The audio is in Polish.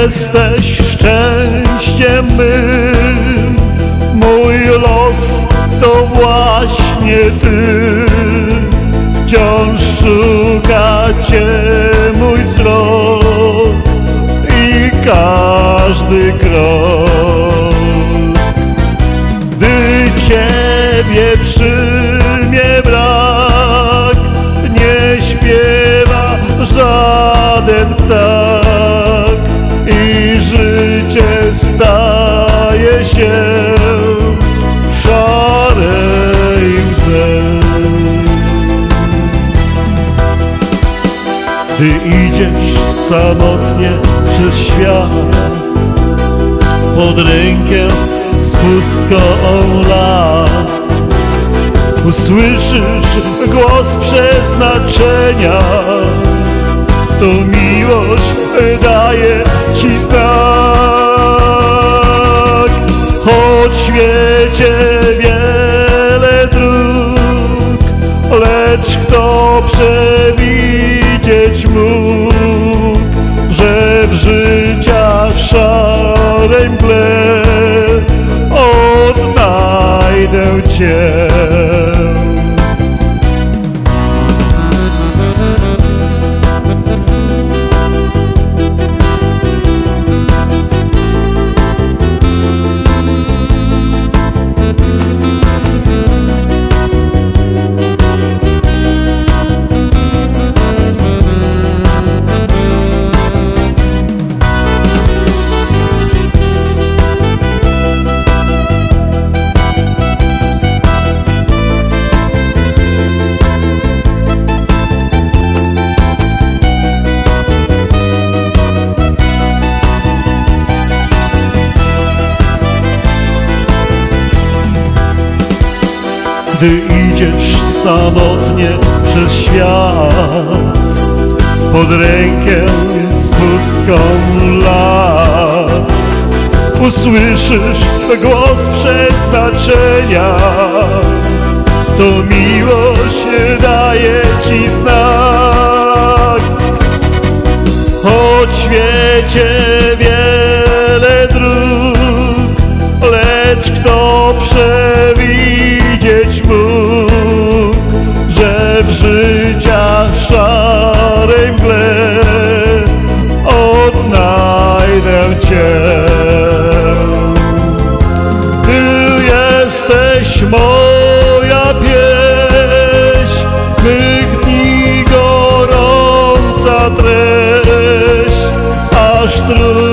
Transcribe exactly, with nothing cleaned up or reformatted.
jesteś szczęściem mym, mój los to właśnie Ty. Wciąż szuka Cię mój wzrok i każdy krok. Gdy Ciebie przy mnie brak, nie śpiewa żaden ptak i życie staje się szare i łzy. Gdy idziesz samotnie przez świat, pod rękę z pustką lat, usłyszysz głos przeznaczenia, to miłość daje Ci znak. Choć w świecie wiele dróg, lecz kto przewidzieć mógł, że w życia szarej mgle odnajdę Cię. Gdy idziesz samotnie przez świat, pod rękę z pustką lat, usłyszysz głos przeznaczenia, to miłość daje Ci znak. Choć w świecie wiele dróg, lecz kto przewidzieć mógł, że w życia szarej mgle odnajdę Cię. Ty jesteś moja pieśń, mych dni gorąca treść, aż trudno